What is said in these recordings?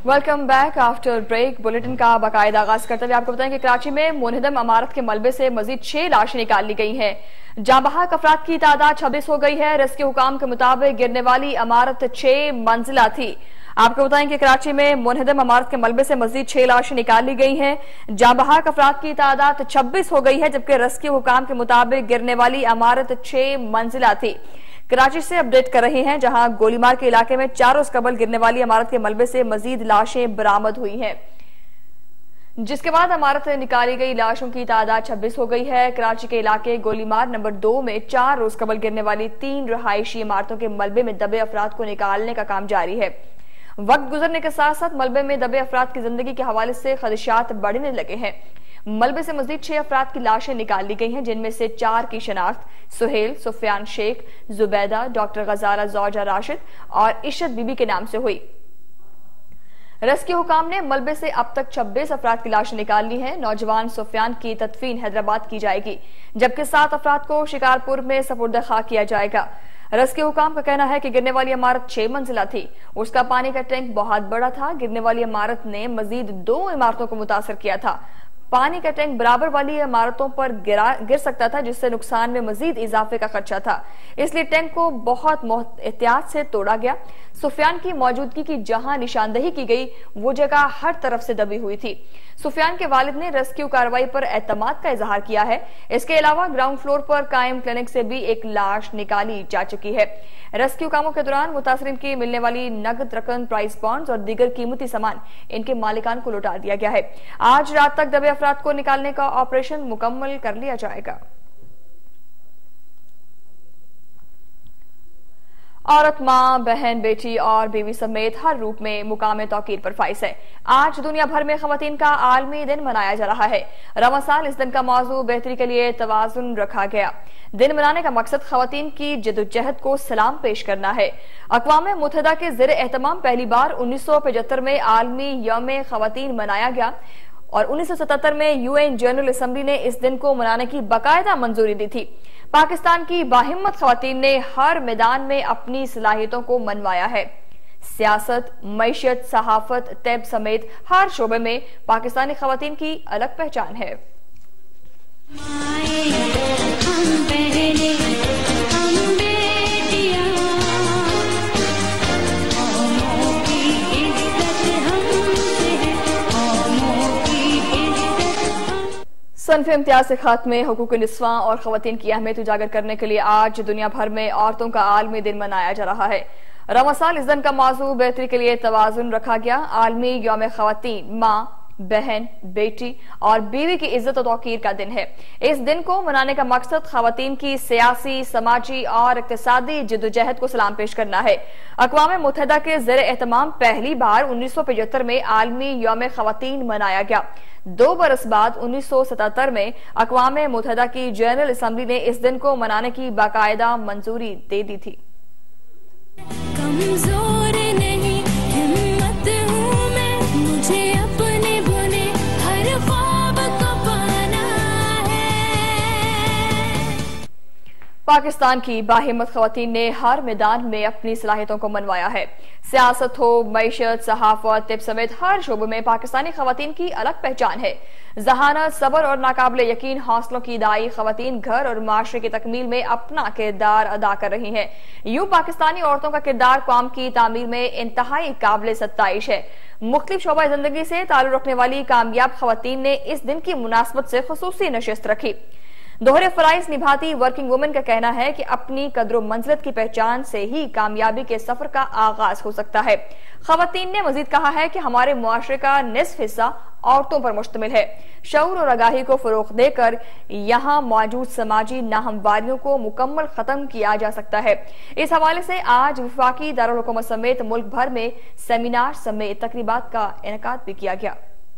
Welcome back after break. Bulletin का बाकायदा आगाज करते हुए आपको बताएं कि कराची में मुनहदम इमारत के मलबे से मजीद 6 लाशें निकाल ली गई हैं। जाँ बहक अफराद की तादाद 26 हो गई है। रेस्क्यू हुकाम के मुताबिक गिरने वाली इमारत 6 मंजिला थी। आपको बताएं कि कराची में मुनहदम इमारत के मलबे से मजीद 6 लाशें निकाल ली गई हैं। जाँ बहक अफराद की तादाद 26 हो गई है, जबकि रेस्क्यू हुकाम के मुताबिक गिरने वाली इमारत 6 मंजिला थी। कराची से अपडेट कर रहे हैं, जहां गोलीमार के इलाके में 4 रोज कबल गिरने वाली इमारत के मलबे से मजीद लाशें बरामद हुई हैं, जिसके बाद इमारत से निकाली गई लाशों की तादाद 26 हो गई है। कराची के इलाके गोलीमार नंबर 2 में 4 रोज कबल गिरने वाली 3 रहायशी इमारतों के मलबे में दबे अफराद को निकालने का काम जारी है। वक्त गुजरने के साथ साथ मलबे में दबे अफराद की जिंदगी के हवाले से खदशात बढ़ने लगे हैं। मलबे से मजीद 6 अफराद की लाशें निकाल ली गई हैं, जिनमें से 4 की शनाख्त सुहेल, सुफियान शेख, जुबैदा, डॉक्टर गजारा जौजा राशिद और इशरत बीबी के नाम से हुई। रेस्क्यू हुकाम ने मलबे से अब तक 26 अफराद की लाशें निकाल ली हैं। नौजवान सुफियान की तदफीन हैदराबाद की जाएगी, जबकि 7 अफराद को शिकारपुर में सपुर्द खाक किया जाएगा। रेस्क्यू हुकाम का कहना है कि गिरने वाली इमारत 6 मंजिला थी। उसका पानी का टैंक बहुत बड़ा था। गिरने वाली इमारत ने मजीद 2 इमारतों को मुतासर किया था। पानी का टैंक बराबर वाली इमारतों पर गिर सकता था, जिससे नुकसान में मजीद इजाफे का खर्चा था, इसलिए टैंक को बहुत एहतियात से तोड़ा गया। सुफियान की मौजूदगी की जहां निशानदेही की गई, वो जगह हर तरफ से दबी हुई थी। सुफियान के वालिद ने रेस्क्यू कार्रवाई पर एतमाद का इजहार किया है। इसके अलावा ग्राउंड फ्लोर पर कायम क्लिनिक से भी एक लाश निकाली जा चुकी है। रेस्क्यू कामों के दौरान मुतासरीन की मिलने वाली नकद रकम, प्राइस बॉन्ड्स और दीगर कीमती सामान इनके मालिकान को लौटा दिया गया है। आज रात तक दबे अफराद को निकालने का ऑपरेशन मुकम्मल कर लिया जाएगा। औरत मां, बहन, बेटी और बीवी समेत हर रूप में मुकाम तौकीर पर फाइज है। आज दुनिया भर में खवातीन का आलमी दिन मनाया जा रहा है। रवा साल इस दिन का मौजू बेहतरी के लिए तवाजुन रखा गया। दिन मनाने का मकसद खवातीन की जदोजहद को सलाम पेश करना है। अक़वाम मुत्तहिदा के ज़ेर एहतमाम पहली बार 1975 में आलमी यौम खवातीन मनाया गया और 1977 में यूएन जनरल असम्बली ने इस दिन को मनाने की बाकायदा मंजूरी दी थी। पाकिस्तान की बाहिम्मत खवातीन ने हर मैदान में अपनी सलाहियतों को मनवाया है। सियासत, मईशत, सहाफत, तैब समेत हर शोबे में पाकिस्तानी खवातीन की अलग पहचान है। सनफ इम्तियाज से खात्मे हुकूक निस्वा और खवातीन की अहमियत उजागर करने के लिए आज दुनिया भर में औरतों का आलमी दिन मनाया जा रहा है। रवा साल इस दिन का मौजू बेहतरी के लिए तवाजुन रखा गया। आलमी यौम खवातीन माँ, बहन, बेटी और बीवी की इज्जत और तौकीर का दिन है। इस दिन को मनाने का मकसद खवातीन की सियासी, समाजी और इक्तिसादी जदोजहद को सलाम पेश करना है। अक़वाम मुत्तहिदा के ज़ेर एहतमाम पहली बार 1975 में आलमी यौम खवातीन मनाया गया। 2 बरस बाद 1977 में अक़वाम मुत्तहिदा की जनरल असम्बली ने इस दिन को मनाने की बाकायदा मंजूरी दे दी थी। कमजोर नहीं, हिम्मत हूं मैं, मुझे अपने बुने हर ख्वाब को पाना है। पाकिस्तान की बाहिम्मत खवातीन ने हर मैदान में अपनी सलाहियतों को मनवाया है। सियासत हो, मईशत, सहाफत, तिब समेत हर शोबे में पाकिस्तानी खवातीन की अलग पहचान है। जहानत, सब्र और नाकाबिले यकीन हौसलों की दाई खवातीन घर और माशरे की तकमील में अपना किरदार अदा कर रही हैं। यूं पाकिस्तानी औरतों का किरदार कौम की तामीर में इंतहाई काबिल सत्ताइश है। मुख्तलिफ शोबा जिंदगी से ताल्लुक रखने वाली कामयाब खवातीन ने इस दिन की मुनासबत से खुसूसी नशिस्त रखी। दोहरे फराइज निभाती वर्किंग वुमेन का कहना है कि अपनी कदर मंजिलत की पहचान से ही कामयाबी के सफर का आगाज हो सकता है। खवातीन ने मजीद कहा है कि हमारे मुआशरे का निस्फ हिस्सा औरतों पर मुश्तमिल है। शऊर और आगाही को फरोग देकर यहाँ मौजूद समाजी नाहमवारियों को मुकम्मल खत्म किया जा सकता है। इस हवाले से आज वफाकी दारुल हुकूमत समेत मुल्क भर में सेमिनार समेत तकरीबात का इनेकाद भी किया गया।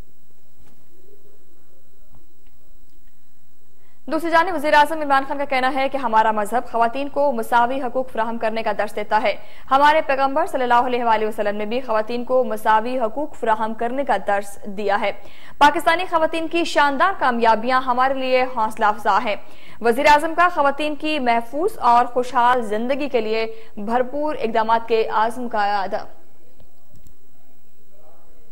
दूसरी जानिब वज़ीर-ए-आज़म इमरान खान का कहना है कि हमारा मजहब खवातीन को मसावी हकूक फराहम करने का दर्स देता है। हमारे पैगम्बर सल्लल्लाहु अलैहि वसल्लम ने भी खवातीन को मसावी हकूक फराहम करने का दर्स दिया है। पाकिस्तानी खवातीन की शानदार कामयाबियां हमारे लिए हौसला अफजा है। वज़ीर-ए-आज़म का खवातीन की महफूज और खुशहाल जिंदगी के लिए भरपूर इक़दामात के आज़म का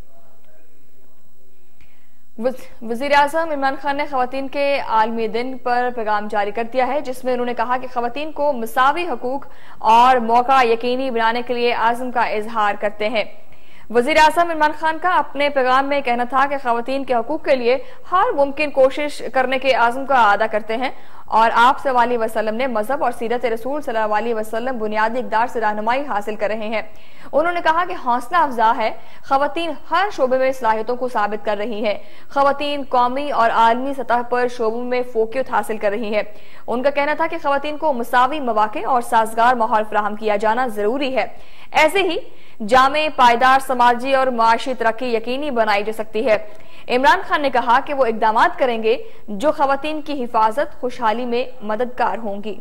वज़ीर आज़म इमरान खान ने ख़वातीन के आलमी दिन पर पैगाम जारी कर दिया है, जिसमें उन्होंने कहा कि ख़वातीन को मसावी हकूक और मौका यकीनी बनाने के लिए आज़म का इजहार करते हैं। वज़ीर आज़म इमरान खान का अपने पैगाम में कहना था कि ख़वातीन के हकूक के लिए हर मुमकिन कोशिश करने के आज़म का अदा करते हैं और आप सल्लल्लाहु अलैहि वसल्लम ने मजहब और सीरत रसूल सल्लल्लाहु अलैहि वसल्लम बुनियादी इक़दार से रहनुमाई हासिल कर रहे हैं। उन्होंने कहा कि हौसला अफजा है, ख़वातीन हर शोबे में सलाहियतों को साबित कर रही हैं। ख़वातीन कौमी और आलमी सतह पर शोबों में फोकियत हासिल कर रही है। उनका कहना था कि ख़वातीन को मसावी मौके और साजगार माहौल फराहम किया जाना जरूरी है। ऐसे ही जामे पायदार समाजी और माशी तरक्की यकीनी बनाई जा सकती है। इमरान खान ने कहा कि वो इकदाम करेंगे जो ख़वातीन की हिफाजत खुशहाली में मददगार होंगी।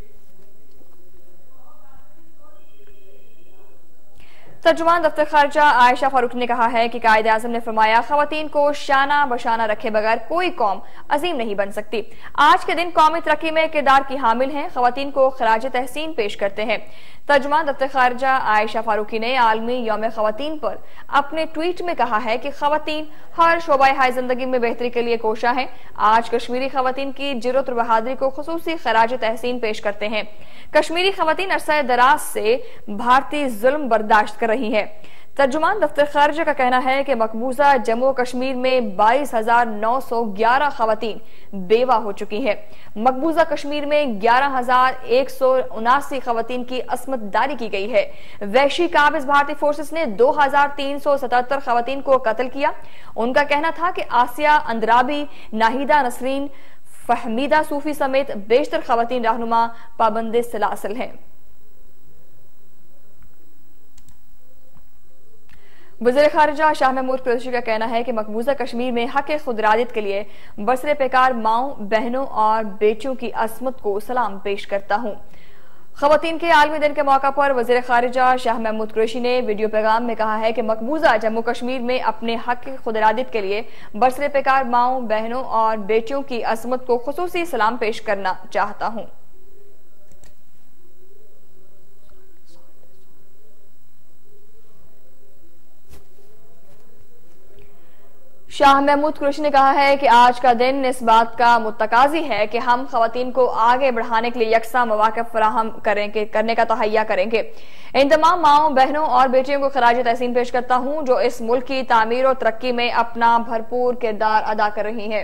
तर्जुमान दफ्तर खारजा आयशा फारूक ने कहा है कि कायदे आज़म ने फरमाया, ख़वातीन को शाना बशाना रखे बगैर कोई कौम अजीम नहीं बन सकती। आज के दिन कौमी तरक्की में किरदार की हामिल हैं, ख़वातीन को खराज तहसीन पेश करते हैं। तर्जुमान दफ्तर खारजा आयशा फारूकी ने आलमी यौम ख़वातीन पर अपने ट्वीट में कहा है कि ख़वातीन हर शोबाए हाय जिंदगी में बेहतरी के लिए कोशा हैं। आज कश्मीरी ख़वातीन की जुर्रत और बहादुरी को खुसूसी खराज तहसीन पेश करते हैं। कश्मीरी ख़वातीन अरसा दराज से भारतीय जुल्म बर्दाश्त कर रही है। तर्जुमान दफ्तर खारजा का कहना है कि मकबूजा जम्मू कश्मीर में 22,911 ख़वातीन बेवा हो चुकी है। मकबूजा कश्मीर में 11,179 ख़वातीन की अस्मतदारी की गई है। वहशी काबिज भारतीय फोर्सेस ने 2,377 ख़वातीन को कत्ल किया। उनका कहना था कि आसिया अंद्राबी, नाहिदा नसरीन, फहमीदा सूफी समेत बेशतर ख़वातीन रहनुमा पाबंद सलासल हैं। वज़ीर खारिजा शाह महमूद कुरैशी का कहना है कि मकबूजा कश्मीर में हक खुदरादित के लिए बरसरे पेकार माओं, बहनों और बेटियों की असमत को सलाम पेश करता हूँ। ख़वातीन के आलमी दिन के मौका पर वज़ीर खारिजा शाह महमूद कुरैशी ने वीडियो पैगाम में कहा है कि मकबूजा जम्मू कश्मीर में अपने हक खुदरादित के लिए बरसरे पेकार माओं, बहनों और बेटियों की असमत को खुसूसी सलाम पेश करना चाहता हूँ। शाह महमूद कुरैशी ने कहा है कि आज का दिन इस बात का मुतकाजी है कि हम ख़वातीन को आगे बढ़ाने के लिए यकसा मौके फराहम करने का तहैया करेंगे। इन तमाम माओं, बहनों और बेटियों को खराज तहसीन पेश करता हूँ जो इस मुल्क की तामीर और तरक्की में अपना भरपूर किरदार अदा कर रही हैं।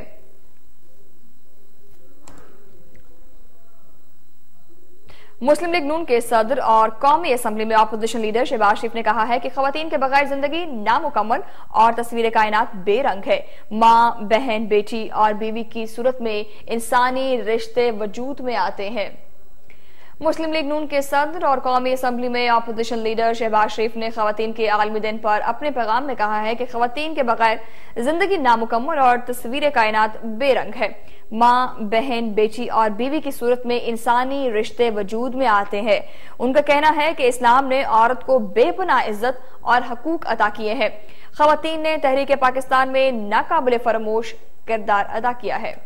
मुस्लिम लीग नून के सदर और कौमी असम्बली में अपोजिशन लीडर शहबाज शरीफ ने कहा है कि ख़वातीन के बगैर जिंदगी नामुकम्मल और तस्वीर कायनात बेरंग है। माँ, बहन, बेटी और बीवी की सूरत में इंसानी रिश्ते वजूद में आते हैं। मुस्लिम लीग नून के सदर और कौमी असम्बली में अपोजिशन लीडर शहबाज शरीफ ने ख़वातीन के आलमी दिन पर अपने पैगाम में कहा है कि ख़वातीन के बगैर जिंदगी नामुकम्मल और तस्वीर कायनात बेरंग है। माँ, बहन, बेटी और बीवी की सूरत में इंसानी रिश्ते वजूद में आते हैं। उनका कहना है कि इस्लाम ने औरत को बेपनाह इज्जत और हकूक अता किए हैं। ख़वातीन ने तहरीक पाकिस्तान में नाकाबिल फरामोश किरदार अदा किया है।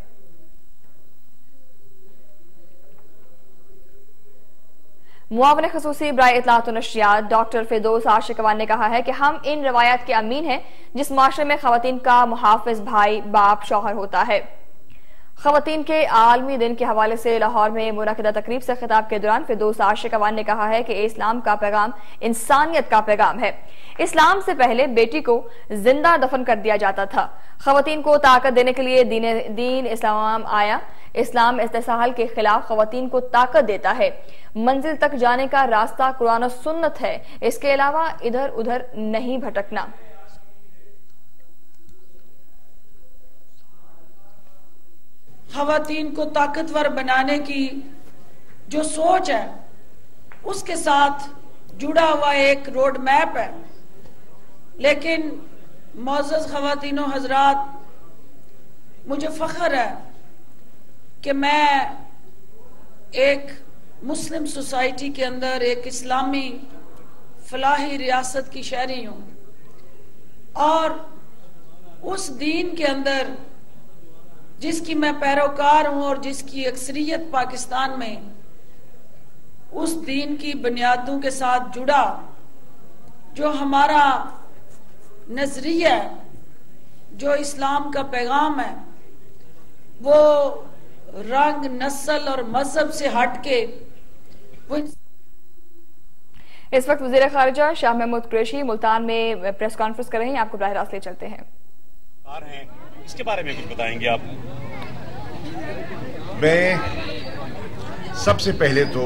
मुआवन खसूसी बराए इत्तलात व नशरियात डॉक्टर फिरदौस आशिकवान ने कहा है कि हम इन रवायात के अमीन हैं जिस माशरे में ख़वातीन का मुहाफिज भाई, बाप, शौहर होता है। ख़वातीन के आलमी दिन के हवाले से लाहौर में मुनक़िदा तकरीब से खिताब के दौरान फिरदौस आशिकवान ने कहा है कि इस्लाम का पैगाम इंसानियत का पैगाम है। इस्लाम से पहले बेटी को जिंदा दफन कर दिया जाता था। ख़वातीन को ताकत देने के लिए दीन इस्लाम आया। इस्लाम इस्तेसाहल के खिलाफ ख़वातीन को ताकत देता है। मंजिल तक जाने का रास्ता कुरान और सुन्नत है, इसके अलावा इधर उधर नहीं भटकना। ख़वातीन को ताकतवर बनाने की जो सोच है उसके साथ जुड़ा हुआ एक रोड मैप है। लेकिन मोअज़्ज़ज़ ख़वातीनो हज़रात, मुझे फ़ख्र है कि मैं एक मुस्लिम सोसाइटी के अंदर एक इस्लामी फलाही रियासत की शहरी हूँ और उस दीन के अंदर जिसकी मैं पैरोकार हूँ और जिसकी अक्सरियत पाकिस्तान में उस दीन की बुनियादों के साथ जुड़ा जो हमारा नजरिया है जो इस्लाम का पैगाम है वो रंग, नस्ल और मजहब से हटके वो इस वक्त वज़ीर ख़ारिजा शाह महमूद कुरैशी मुल्तान में प्रेस कॉन्फ्रेंस कर रहे हैं। आपको बराह रास्त ले चलते हैं। इसके बारे में कुछ बताएंगे आप? मैं सबसे पहले तो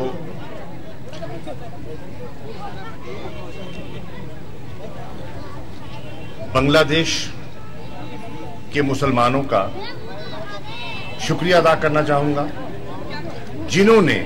बांग्लादेश के मुसलमानों का शुक्रिया अदा करना चाहूंगा, जिन्होंने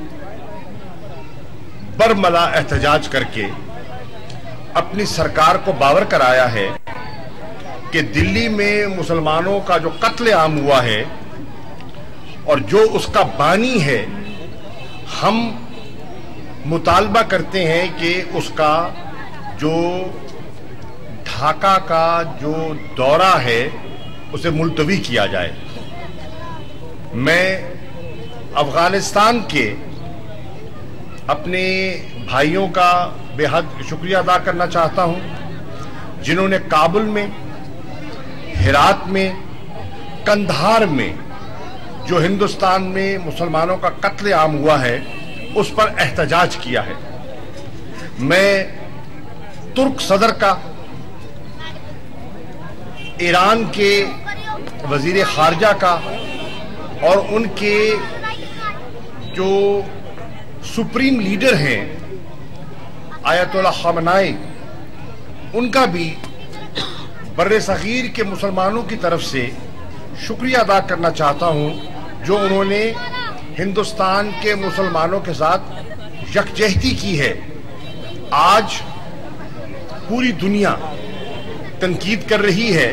बरमला एहतजाज करके अपनी सरकार को बावर कराया है कि दिल्ली में मुसलमानों का जो कत्लेआम हुआ है और जो उसका बानी है, हम मुतालबा करते हैं कि उसका जो ढाका का जो दौरा है उसे मुलतवी किया जाए। मैं अफगानिस्तान के अपने भाइयों का बेहद शुक्रिया अदा करना चाहता हूं, जिन्होंने काबुल में, हेरात में, कंधार में जो हिंदुस्तान में मुसलमानों का कत्लेआम हुआ है उस पर एहतजाज किया है। मैं तुर्क सदर का, ईरान के वजीर खारजा का और उनके जो सुप्रीम लीडर हैं आयतुल्लाह ख़ामेनी, उनका भी बर्रे सग़ीर के मुसलमानों की तरफ से शुक्रिया अदा करना चाहता हूं, जो उन्होंने हिंदुस्तान के मुसलमानों के साथ यकजहती की है। आज पूरी दुनिया तनकीद कर रही है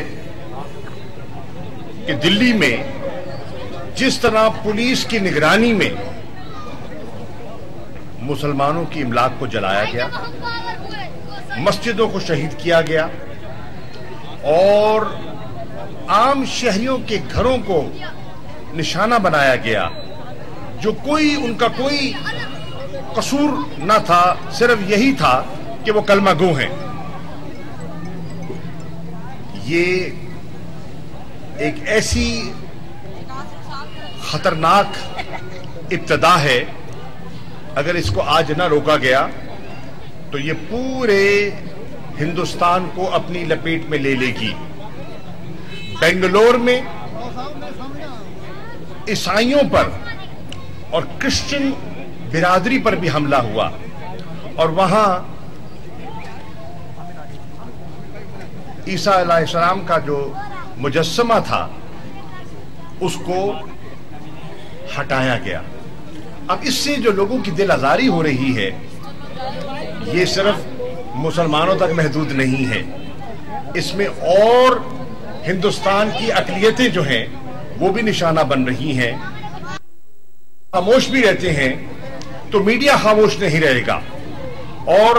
कि दिल्ली में जिस तरह पुलिस की निगरानी में मुसलमानों की इमलाक को जलाया गया, मस्जिदों को शहीद किया गया और आम शहरियों के घरों को निशाना बनाया गया, जो उनका कोई कसूर न था, सिर्फ यही था कि वो कलमा गो हैं। ये एक ऐसी खतरनाक इब्तदा है, अगर इसको आज ना रोका गया तो ये पूरे हिंदुस्तान को अपनी लपेट में ले लेगी। बेंगलोर में ईसाइयों पर और क्रिश्चियन बिरादरी पर भी हमला हुआ और वहां ईसा अलैहिस्सलाम का जो मुजस्समा था उसको हटाया गया। अब इससे जो लोगों की दिल आजारी हो रही है, ये सिर्फ मुसलमानों तक महदूद नहीं है, इसमें और हिंदुस्तान की अक़लियतें जो हैं वो भी निशाना बन रही हैं। खामोश भी रहते हैं तो मीडिया खामोश नहीं रहेगा और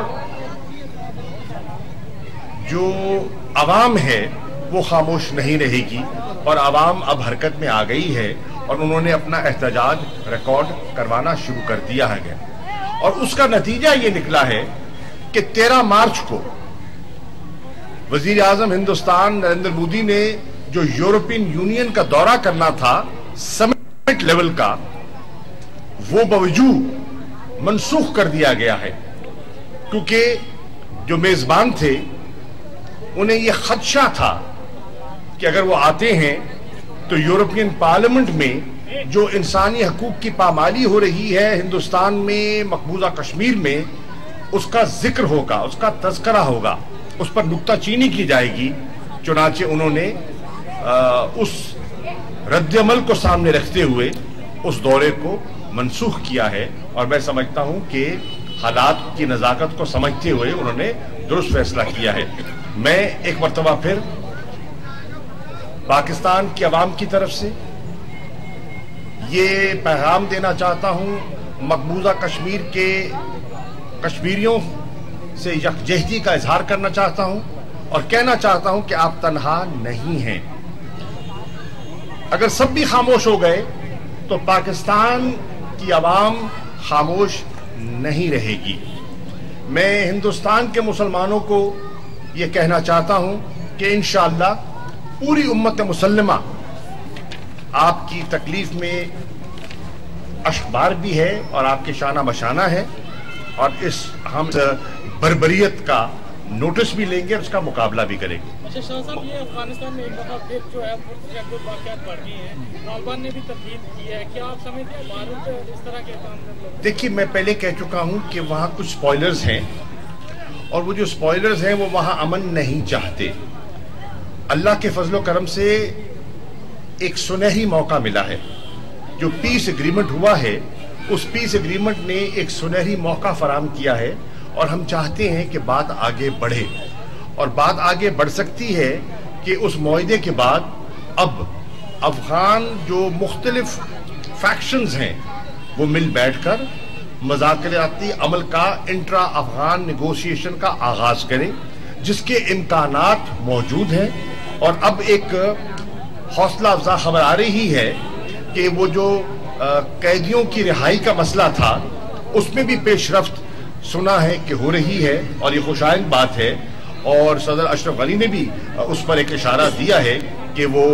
जो अवाम है वो खामोश नहीं रहेगी और अवाम अब हरकत में आ गई है और उन्होंने अपना एहतजाज रिकॉर्ड करवाना शुरू कर दिया है। और उसका नतीजा ये निकला है कि 13 मार्च को वजीर आजम हिंदुस्तान नरेंद्र मोदी ने जो यूरोपियन यूनियन का दौरा करना था समिट लेवल का, वो बावजूद मनसूख कर दिया गया है, क्योंकि जो मेजबान थे उन्हें यह खदशा था कि अगर वो आते हैं तो यूरोपियन पार्लियामेंट में जो इंसानी हकूक की पामाली हो रही है हिंदुस्तान में, मकबूजा कश्मीर में, उसका जिक्र होगा, उसका तज़किरा होगा, उस पर नुक्ताचीनी की जाएगी। चुनाचे उन्होंने उस रद्दअमल को सामने रखते हुए उस दौरे को मनसूख किया है और मैं समझता हूं कि हालात की नज़ाकत को समझते हुए उन्होंने दुरुस्त फैसला किया है। मैं एक मरतबा फिर पाकिस्तान की आवाम की तरफ से ये पैगाम देना चाहता हूं, मकबूजा कश्मीर के कश्मीरियों से यकजहती का इजहार करना चाहता हूं और कहना चाहता हूं कि आप तन्हा नहीं हैं। अगर सब भी खामोश हो गए तो पाकिस्तान की आवाम खामोश नहीं रहेगी। मैं हिंदुस्तान के मुसलमानों को यह कहना चाहता हूं कि इंशाअल्लाह पूरी उम्मत मुसल्लमा आपकी तकलीफ में अशबार भी है और आपके शाना बशाना है, और इस हम बर्बरियत का नोटिस भी लेंगे और उसका मुकाबला भी करेंगे। अच्छा शाह साहब, ये अफगानिस्तान में एक दफा फिर जो है वाक़यात बढ़ गए हैं, तालिबान ने भी तब्दील की है, क्या आप समझते हैं भारत इस तरह के काम? देखिए, मैं पहले कह चुका हूं कि वहां कुछ स्पॉयलर्स हैं, और वो जो स्पॉयलर्स हैं वो वहां अमन नहीं चाहते। अल्लाह के फजलो करम से एक सुनहरी मौका मिला है। जो पीस एग्रीमेंट हुआ है, उस पीस एग्रीमेंट ने एक सुनहरी मौका फराहम किया है, और हम चाहते हैं कि बात आगे बढ़े, और बात आगे बढ़ सकती है कि उस मुआहदे के बाद अब अफगान जो मुख्तलिफ फैक्शंस हैं वो मिल बैठकर मुज़ाकराती अमल का इंट्रा अफगान नेगोशिएशन का आगाज करें, जिसके इम्कानात मौजूद हैं। और अब एक हौसला अफजा खबर आ रही है कि वो जो कैदियों की रिहाई का मसला था, उसमें भी पेशरफ्त सुना है कि हो रही है, और ये खुशाइंद बात है। और सदर अशरफ गनी ने भी उस पर एक इशारा दिया है कि वो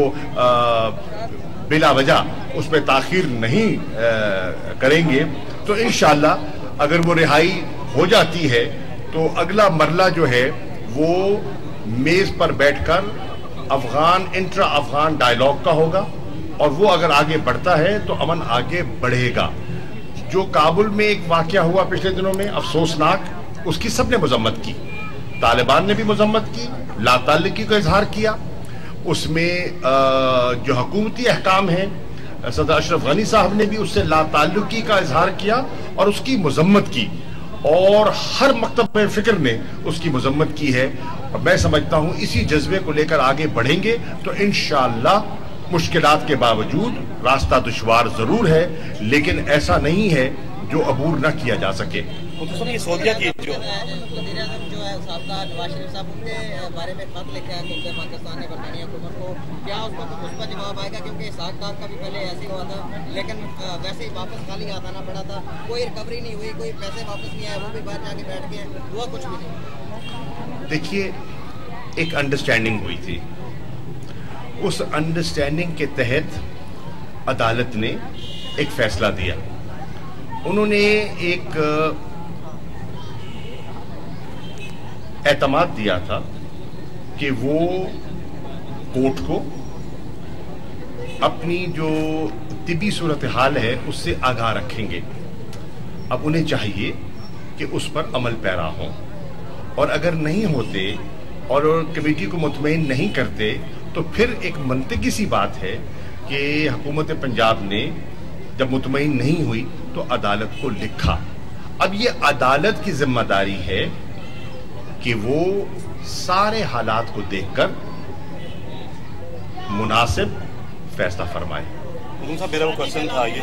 बिला वजह उस पर ताखीर नहीं करेंगे। तो इंशाअल्लाह अगर वो रिहाई हो जाती है तो अगला मरला जो है वो मेज पर बैठकर अफगान इंट्रा अफगान डायलॉग का होगा, और वो अगर आगे बढ़ता है तो अमन आगे बढ़ेगा। जो काबुल में एक वाकया हुआ पिछले दिनों में अफसोसनाक, उसकी सबने मजम्मत की, तालिबान ने भी मजम्मत की, लाताल्लुकी का इजहार किया। उसमें जो हुकूमती अहकाम है, सदर अशरफ गनी साहब ने भी उससे लाताल्लुकी का इजहार किया और उसकी मजम्मत की, और हर मकतब फिक्र ने उसकी मजम्मत की है। और मैं समझता हूं इसी जज्बे को लेकर आगे बढ़ेंगे तो इंशाअल्लाह मुश्किलात के बावजूद रास्ता दुश्वार जरूर है, लेकिन ऐसा नहीं है जो अबूर न किया जा सके। सोवियत की जो नवाज शरीफ साहब उनके बारे में खत लिखा है कि पाकिस्तान ने बरतानिया हुकूमत को, क्या उस पर जवाब आएगा? क्योंकि सागदार का भी पहले ऐसे हुआ था, लेकिन वैसे ही वापस खाली हाथ आना पड़ा था, कोई रिकवरी नहीं हुई, कोई पैसे वापस नहीं आए, वो भी बाहर जाके बैठ गए, हुआ कुछ भी नहीं। देखिए, एक अंडरस्टैंडिंग हुई थी, उस अंडरस्टैंडिंग के तहत अदालत ने एक फैसला दिया। उन्होंने एक एतमाद दिया था कि वो कोर्ट को अपनी जो तिबी सूरत हाल है उससे आगाह रखेंगे। अब उन्हें चाहिए कि उस पर अमल पैरा हो, और अगर नहीं होते और कमेटी को मुतमईन नहीं करते तो फिर एक मंतकी सी बात है कि हुकूमत पंजाब ने जब मुतमईन नहीं हुई तो अदालत को लिखा। अब ये अदालत की जिम्मेदारी है कि वो सारे हालात को देखकर मुनासिब फैसला फरमाए। साहब, मेरा वो क्वेश्चन था ये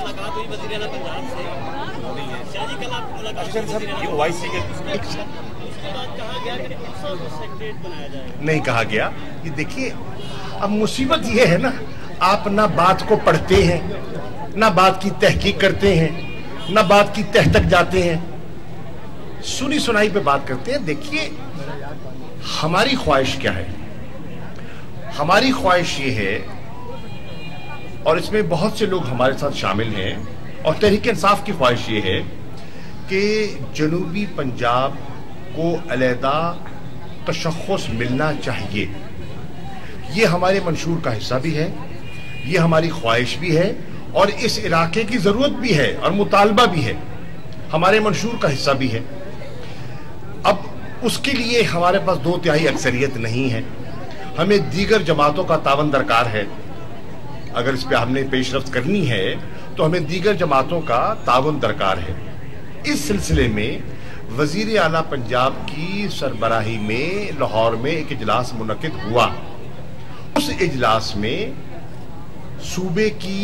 नहीं कहा गया। ये देखिए, अब मुसीबत ये है ना, आप ना बात को पढ़ते हैं, ना बात की तहकीक करते हैं, ना बात की तह तक जाते हैं, सुनी सुनाई पे बात करते हैं। देखिए, हमारी ख्वाहिश क्या है? हमारी ख्वाहिश ये है, और इसमें बहुत से लोग हमारे साथ शामिल हैं, और तहरीक इंसाफ की ख्वाहिश ये है कि जनूबी पंजाब को अलहदा तशख़्ख़ुस मिलना चाहिए। ये हमारे मंशूर का हिस्सा भी है, ये हमारी ख्वाहिश भी है, और इस इलाके की ज़रूरत भी है और मुतालबा भी है, हमारे मंशूर का हिस्सा भी है। अब उसके लिए हमारे पास 2/3 अक्सरियत नहीं है, हमें दीगर जमातों का तावन दरकार है। अगर इस पर हमने पेशरफ्त करनी है तो हमें दीगर जमातों का तावन दरकार है। इस सिलसिले में वजीर आला पंजाब की सरबराही में लाहौर में एक इजलास मुनक्किद हुआ। उस इजलास में सूबे की,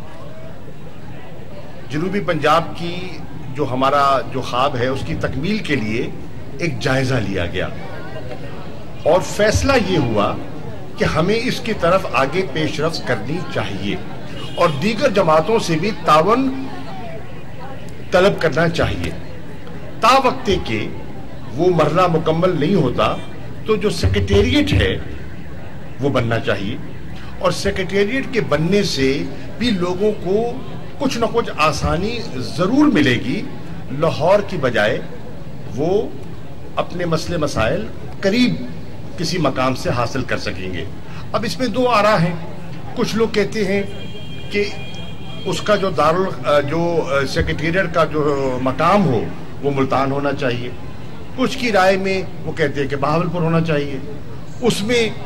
जनूबी पंजाब की जो हमारा जो ख्वाब है उसकी तकमील के लिए एक जायजा लिया गया, और फैसला ये हुआ कि हमें इसकी तरफ आगे पेशरफ्त करनी चाहिए और दीगर जमातों से भी तावन तलब करना चाहिए। तावक्ते के वो मरला मुकम्मल नहीं होता तो जो सेक्रेटेरिएट है वो बनना चाहिए, और सेक्रेटेरिएट के बनने से भी लोगों को कुछ न कुछ आसानी जरूर मिलेगी। लाहौर की बजाय वो अपने मसले मसाइल करीब किसी मकाम से हासिल कर सकेंगे। अब इसमें दो आरा हैं। कुछ लोग कहते हैं कि उसका जो जो सेक्रेटेरिएट का जो मकाम हो वो मुल्तान होना चाहिए। कुछ की राय में वो कहते हैं कि बहावलपुर होना चाहिए। उसमें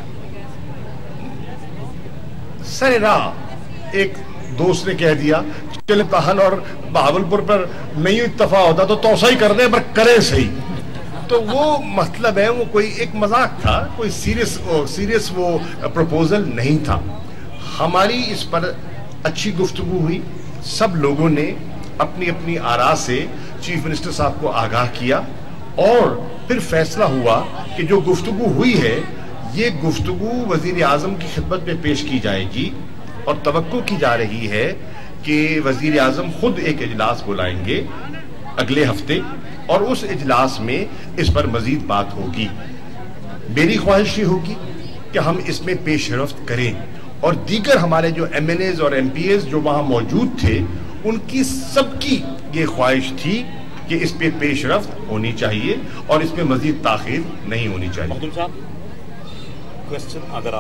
सरेराह एक दोस्त ने कह दिया चले तहल और बहावलपुर पर नहीं इत्तफा होता तो तौसा ही कर दे, पर करे सही। तो वो मतलब है, वो कोई एक मजाक था, कोई सीरियस वो प्रपोजल नहीं था। हमारी इस पर अच्छी गुफ्तगू हुई। सब लोगों ने अपनी अपनी आरा से चीफ मिनिस्टर साहब को आगाह किया और फिर फैसला हुआ कि जो गुफ्तगू हुई है ये गुफ्तगू वजीर आजम की खिदमत में पेश की जाएगी, और तवक्को की जा रही है कि वजीर आजम खुद एक इजलास बुलाएंगे अगले हफ्ते, और उस इजलास में इस पर मजीद बात होगी। मेरी ख्वाहिश ये होगी कि हम इसमें पेशरफ्त करें, और दीगर हमारे जो MNAs और MPAs जो वहां मौजूद थे उनकी सबकी ये ख्वाहिश थी कि इस पे पेशरफ्त होनी चाहिए और इसमें मजीद ताखीर नहीं होनी चाहिए। मखदूम साहब, क्वेश्चन अगर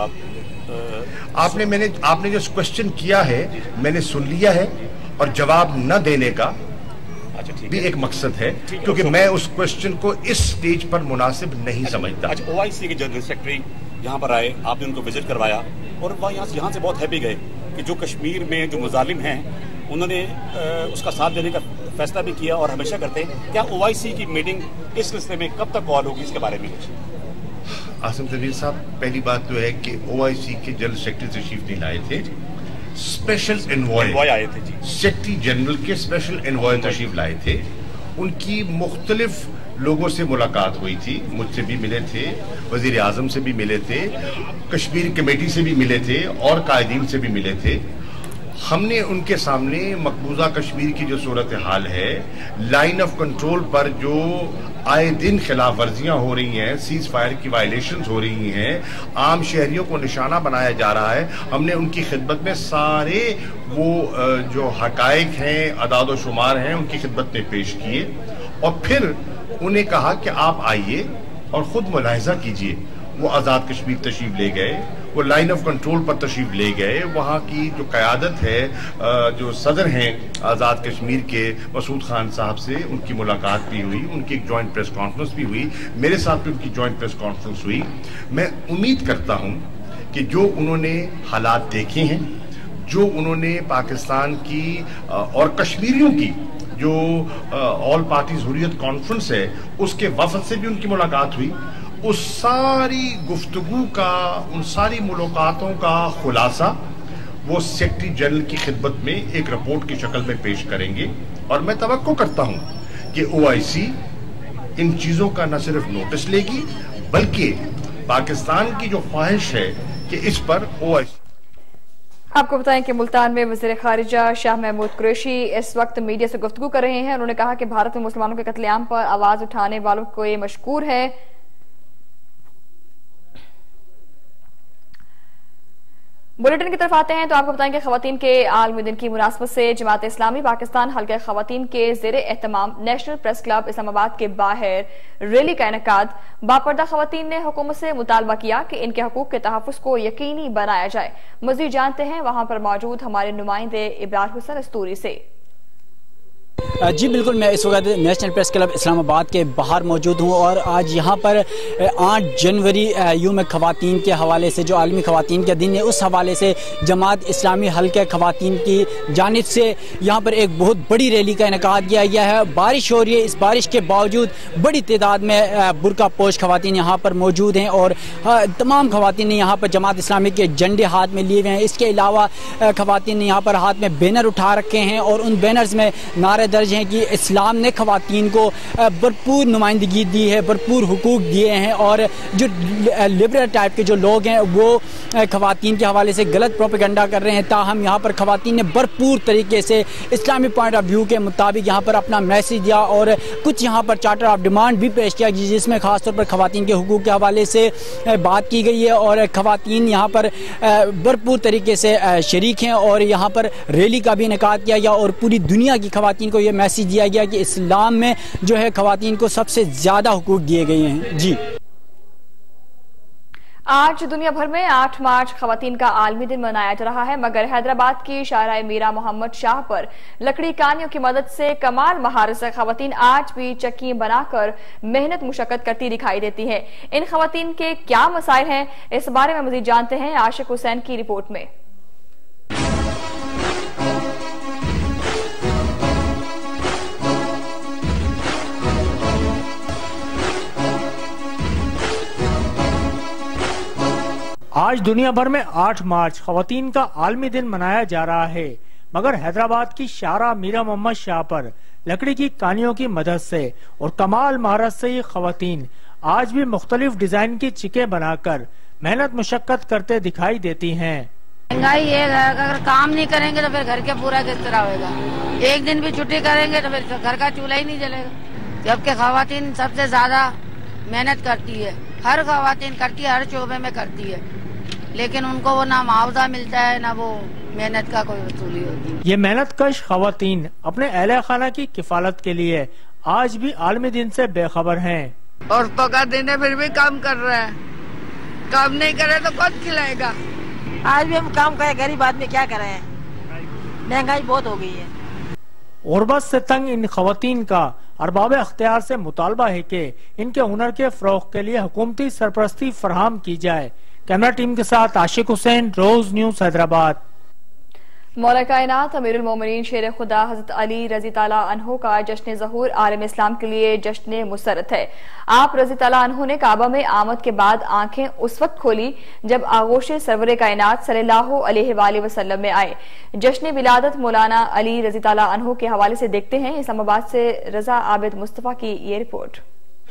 आपने जो क्वेश्चन किया है मैंने सुन लिया है, और जवाब न देने का भी एक मकसद है, क्योंकि मैं उस क्वेश्चन को इस स्टेज पर मुनासिब नहीं समझता। अच्छा, OIC के जनरल सेक्रेटरी यहाँ पर आए, आपने उनको विजिट करवाया और वह यहाँ से बहुत हैप्पी गए कि जो कश्मीर में जो मुजालिम हैं उन्होंने उसका साथ देने का फैसला भी किया और हमेशा करते हैं। क्या OIC की मीटिंग इस सिलसिले में कब तक कॉल होगी, इसके बारे में? आसिम तनवीर साहब, पहली बात तो है कि OIC के जनरल सेक्रेटरी तशरीफ नहीं लाए थे, स्पेशल एनवॉय आए थे जी। सेक्रेटरी जनरल के स्पेशल एनवॉय तशरीफ लाए थे। उनकी मुख्तलिफ लोगों से मुलाकात हुई थी, मुझसे भी मिले थे, वजीर आजम से भी मिले थे, कश्मीर कमेटी से भी मिले थे और कायदीन से भी मिले थे। हमने उनके सामने मकबूजा कश्मीर की जो सूरत हाल है, लाइन ऑफ कंट्रोल पर जो आए दिन खिलाफ वर्जियां हो रही हैं, सीज फायर की वायलेशंस हो रही हैं, आम शहरियों को निशाना बनाया जा रहा है, हमने उनकी खिदमत में सारे वो जो हकायक हैं, अदाद व शुमार हैं, उनकी खिदमत में पेश किए, और फिर उन्हें कहा कि आप आइए और खुद मुलाहिजा कीजिए। वो आज़ाद कश्मीर तशरीफ ले गए, वो लाइन ऑफ कंट्रोल पर तशरीफ ले गए। वहाँ की जो क़यादत है, जो सदर हैं आज़ाद कश्मीर के मसूद खान साहब से उनकी मुलाकात भी हुई, उनकी एक जॉइंट प्रेस कॉन्फ्रेंस भी हुई, मेरे साथ भी उनकी जॉइंट प्रेस कॉन्फ्रेंस हुई। मैं उम्मीद करता हूँ कि जो उन्होंने हालात देखे हैं, जो उन्होंने पाकिस्तान की और कश्मीरियों की जो ऑल पार्टीज हुर्रियत कॉन्फ्रेंस है उसके वफद से भी उनकी मुलाकात हुई, उस सारी गुफ्तगू का, उन सारी मुलाकातों का खुलासा वो सेक्रेटरी जनरल की खिदमत में एक रिपोर्ट की शक्ल में पेश करेंगे। और मैं तवक्को करता हूं कि OIC इन चीजों का न सिर्फ नोटिस लेगी बल्कि पाकिस्तान की जो ख्वाहिश है कि इस पर OIC। आपको बताएं कि मुल्तान में वज़ीर खारिजा शाह महमूद कुरैशी इस वक्त मीडिया से गुफ्तगू कर रहे हैं। उन्होंने कहा कि भारत में मुसलमानों के कत्लेआम पर आवाज उठाने वालों को ये मशकूर है। बुलेटिन की तरफ आते हैं तो आपको बताएं कि खवातीन के आलमी दिन की मुनासबत से जमात इस्लामी पाकिस्तान हल्के खवातीन के ज़ेरे एहतमाम नेशनल प्रेस क्लब इस्लामाबाद के बाहर रैली का इनेकाद। बापर्दा खवातीन ने हुकूमत से मुतालबा किया कि इनके हकूक के तहफ़्फ़ुज़ को यकीनी बनाया जाए। मज़ीद जानते हैं वहां पर मौजूद हमारे नुमाइंदे इब्रार हुसैन अस्तूरी से। जी बिल्कुल, मैं इस वक्त नेशनल प्रेस क्लब इस्लामाबाद के बाहर मौजूद हूँ और आज यहाँ पर 8 जनवरी यूम ख़वातीन के हवाले से, जो आलमी ख़वातीन के दिन है, उस हवाले से जमात इस्लामी हल्के ख़वातीन की जानिब से यहाँ पर एक बहुत बड़ी रैली का इनेकाद किया गया है। बारिश हो रही है, इस बारिश के बावजूद बड़ी तादाद में बुरका पोश ख़वातीन यहाँ पर मौजूद हैं और तमाम ख़वातीन ने यहाँ पर जमात इस्लामी के झंडे हाथ में लिए हुए हैं। इसके अलावा ख़वातीन ने यहाँ पर हाथ में बैनर उठा रखे हैं और उन बैनर्स में नारे दर्ज हैं कि इस्लाम ने ख़वातीन को भरपूर नुमाइंदगी दी है, भरपूर हुकूक दिए हैं, और जो लिबरल टाइप के जो लोग हैं वो ख़वातीन के हवाले से गलत प्रोपेगेंडा कर रहे हैं। ताहम यहाँ पर ख़वातीन ने भरपूर तरीके से इस्लामी पॉइंट ऑफ व्यू के मुताबिक यहाँ पर अपना मैसेज दिया और कुछ यहाँ पर चार्टर ऑफ डिमांड भी पेश किया, जिसमें ख़ासतौर पर ख़वातीन के हुकूक के हवाले से बात की गई है। और ख़वातीन यहाँ पर भरपूर तरीके से शरीक हैं और यहाँ पर रैली का भी इनेकाद किया गया और पूरी दुनिया की ख़वातीन को ये मैसेज दिया गया कि इस्लाम में जो है ख़वातीन को सबसे ज़्यादा हुकूक दिए गए हैं। जी, आज दुनिया भर में 8 मार्च ख़वातीन का आलमी दिन मनाया जा रहा है, मगर हैदराबाद की शायरा मीरा मोहम्मद शाह पर लकड़ी कानियों की मदद से कमाल महारत से ख़वातीन आज भी चक्की बनाकर मेहनत मुशक्कत करती दिखाई देती हैं। इन ख़वातीन के क्या मसाइल हैं, इस बारे में मज़ीद जानते हैं आशिक हुसैन की रिपोर्ट में। आज दुनिया भर में 8 मार्च ख़वातीन का आलमी दिन मनाया जा रहा है, मगर हैदराबाद की शायरा मीरा मोहम्मद शाह पर लकड़ी की कानियों की मदद से और कमाल महारत से ये ख़वातीन आज भी मुख्तलिफ डिजाइन की चिकें बनाकर मेहनत मुशक्कत करते दिखाई देती हैं। महंगाई ये है, अगर काम नहीं करेंगे तो फिर घर के पूरा किस तरह होगा। एक दिन भी छुट्टी करेंगे तो फिर घर का चूल्हा ही नहीं जलेगा। जबकि ख़वातीन सबसे ज्यादा मेहनत करती है, हर ख़वातीन करती है, हर शोबे में करती है, लेकिन उनको वो ना मुआवजा मिलता है ना वो मेहनत का कोई वसूली होती है। ये मेहनत कश ख़वातीन अपने अहले खाना की किफालत के लिए आज भी आलमी दिन से बेखबर हैं। औरतों का दिन है फिर भी काम कर रहे हैं, काम नहीं करे तो कौन खिलाएगा। आज भी हम काम करें, गरीब आदमी क्या करें, महंगाई बहुत हो गई है। गुर्बत से तंग इन ख़वातीन का अरबाब अख्तियार से मुतालबा है कि इनके हुनर के फ़रोग़ के लिए हुकूमती सरपरस्ती फराहम की जाए। कैमरा टीम के साथ आशिक हुसैन, रोज न्यूज़, हैदराबाद। मौला कायनात अमीरुल मोमिनीन शेर खुदा हजरत अली रजी ताला अन्हो का जश्न ज़हूर आलम इस्लाम के लिए जश्न मुसरत है। आप रजी ताला अन्हो ने काबा में आमद के बाद आंखें उस वक्त खोली जब आगोश सरवर कायनात सल्लल्लाहु अलैहि वसल्लम में आए। जश्न विलादत मौलाना अली रजी ताला अन्हो के हवाले से देखते हैं इस्लामाबाद से रजा आबिद मुस्तफा की ये रिपोर्ट।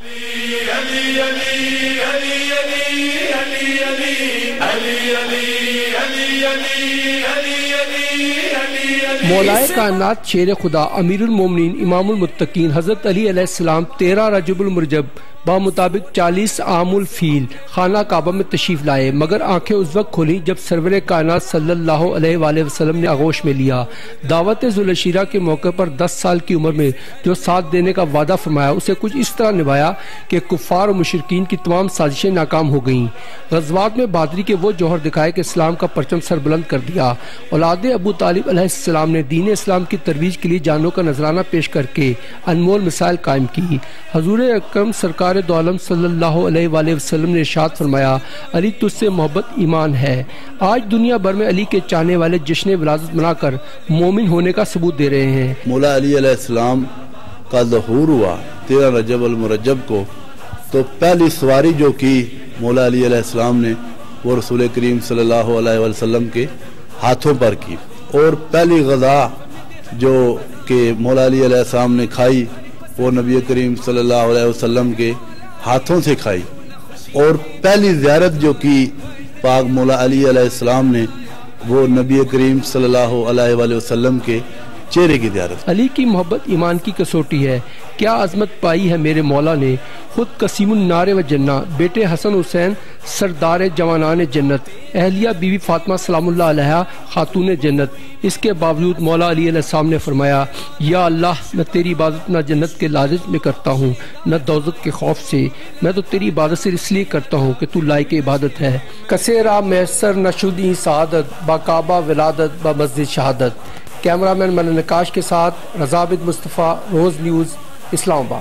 मौलाए कायनात शेर खुदा अमीरुल मोमिनीन इमामुल मुत्तकीन हजरत अली अलैहिस्सलाम 13 रजबुल मुरजब बामुताबिक 40 आमुल फील खाना काबा में तशरीफ लाए, मगर आंखें उस वक्त खोली जब सरवर कायनात सल्लल्लाहु अलैहि वसल्लम ने आगोश में लिया। दावत जुलशीरा के मौके पर 10 साल की उम्र में जो साथ देने का वादा फरमाया उसे कुछ इस तरह निभाया कि कुफ्फार और मुशरिकीन की तमाम साजिशें नाकाम हो गईं। गज़वात में बहादुरी के वो जौहर दिखाए कि इस्लाम का परचम सरबुलंद कर दिया। औलाद अबू तालिब अलैहिस्सलाम ने दीन इस्लाम की तरवीज के लिए जानों का नजराना पेश करके अनमोल मिसाइल कायम की। हजूर अकरम सरकार दो आलम सल्लल्लाहु अलैहि वसल्लम ने इरशाद फरमाया, अली तुझसे मोहब्बत ईमान है। आज दुनिया भर में अली के चाहने वाले जश्न विलादत मनाकर मोमिन होने का सबूत दे रहे हैं। मौला अली अलैहिस्सलाम का ज़हूर हुआ 13 रजब अल मुरज्जब को, तो पहली सवारी जो की मौला अली अलैहिस्सलाम ने वो रसूल करीम सल्लल्लाहु अलैहि वसल्लम के हाथों पर की, और पहली गज़ा जो कि मौला अली अलैहिस्सलाम ने खाई वो नबी करीम सल्लल्लाहु अलैहि वसल्लम के हाथों से खाई, और पहली ज़ियारत जो की पाक मौला अली अलैहिस्सलाम ने वो नबी करीम सल्लल्लाहु अलैहि वसल्लम के चेहरे की ज़ियारत। अली की मोहब्बत ईमान की कसौटी है, क्या अजमत पाई है मेरे मौला ने, खुद कसीमुन नारे व जन्ना, बेटे हसन हुसैन सरदार जवानान जन्नत, अहलिया बीवी फातिमा सलामुल्लाह अलैहा खातून जन्नत। इसके बावजूद मौला अली अलैहिस्सलाम ने फरमाया, या अल्लाह मैं तेरी इबादत न जन्नत के लालच में करता हूँ न दौज़त के खौफ से, मैं तो तेरी इबादत से इसलिए करता हूँ कि तू लायक इबादत है। कसेरा मैसर नशुदी सआदत बाकाबा विलादत ब मस्जिद शहादत। कैमरामैन मन नकाश के साथ रजाबिद मुस्तफ़ा, रोज न्यूज़, इस्लामाबाद।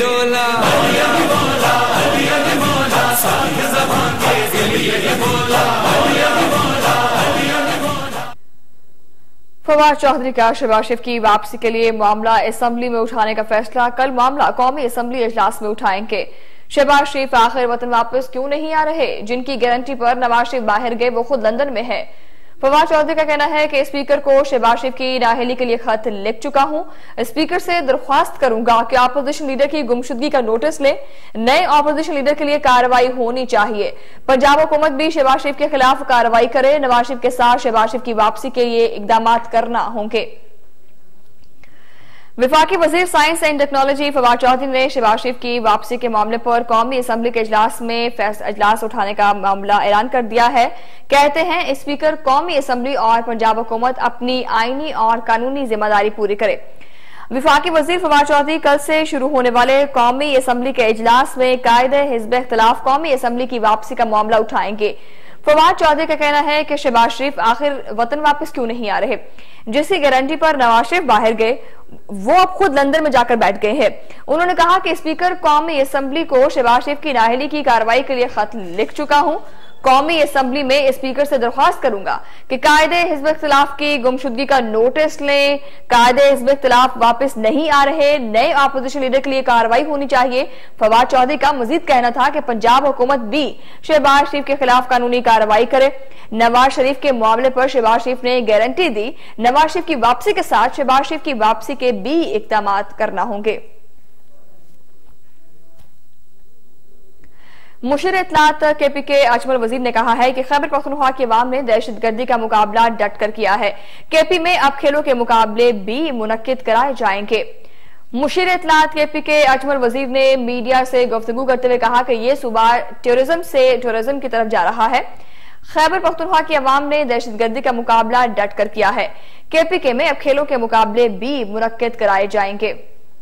फवाद चौधरी का शहबाज शरीफ की वापसी के लिए मामला असम्बली में उठाने का फैसला, कल मामला कौमी असम्बली इजलास में उठाएंगे। शहबाज शरीफ आखिर वतन वापस क्यों नहीं आ रहे, जिनकी गारंटी पर नवाज शरीफ बाहर गए वो खुद लंदन में है। फवाद चौधरी का कहना है कि स्पीकर को शहबाज शरीफ की नाअहली के लिए खत लिख चुका हूं। स्पीकर से दरख्वास्त करूंगा कि अपोजिशन लीडर की गुमशुदगी का नोटिस ले। नए अपोजिशन लीडर के लिए कार्रवाई होनी चाहिए। पंजाब हुकूमत भी शहबाज शरीफ के खिलाफ कार्रवाई करे। नवाज शरीफ के साथ शहबाज शरीफ की वापसी के लिए इकदाम करना होंगे। विफाकी वजीर science and technology Fawad Chaudhry ने शहबाज शरीफ की वापसी के मामले पर कौमी असम्बली के इजलास में इजलास उठाने का मामला ऐलान कर दिया है। कहते हैं स्पीकर कौमी असम्बली और पंजाब हुकूमत अपनी आईनी और कानूनी जिम्मेदारी पूरी करे। विफाकी वजीर फवाद चौधरी कल से शुरू होने वाले कौमी असम्बली के इजलास में कायदे हिज़्ब इख्तिलाफ कौमी असम्बली की वापसी का मामला उठाएंगे। फवाद चौधरी का कहना है कि शहबाज शरीफ आखिर वतन वापस क्यों नहीं आ रहे। जिसकी गारंटी पर नवाज शरीफ बाहर गए वो अब खुद लंदन में जाकर बैठ गए हैं। उन्होंने कहा कि स्पीकर कौमी असम्बली को शहबाज शरीफ की नाअहली की कार्रवाई के लिए खत लिख चुका हूं। कौमी असम्बली में स्पीकर से दरख्वास्त करूंगा कि कायदे हिज़्ब इख्तिलाफ की गुमशुदगी का नोटिस लें। कायदे हिज़्ब इख्तिलाफ वापस नहीं आ रहे। नए अपोजिशन लीडर के लिए कार्रवाई होनी चाहिए। फवाद चौधरी का मजीद कहना था कि पंजाब हुकूमत भी शहबाज शरीफ के खिलाफ कानूनी कार्रवाई करे। नवाज शरीफ के मामले पर शहबाज शरीफ ने गारंटी दी। नवाज शरीफ की वापसी के साथ शहबाज शरीफ की वापसी के भी इकदाम करना होंगे। मुशीर इत्तलात केपी के अजमल वजीर ने कहा है कि खैबर पख्तूनख्वा की अवाम ने दहशतगर्दी का मुकाबला डट कर किया है। केपी में अब खेलों के मुकाबले भी मुनक्किद कराए जाएंगे। मुशीर इत्तलात केपी के अजमल वजीर ने मीडिया से गुफ्तगू करते हुए कहा कि यह सूबा टेररिज्म की तरफ जा रहा है। खैबर पख्तूनख्वा की अवाम ने दहशतगर्दी का मुकाबला डट कर किया है। केपीके में अब खेलों के मुकाबले भी मुनक्किद कराए जाएंगे।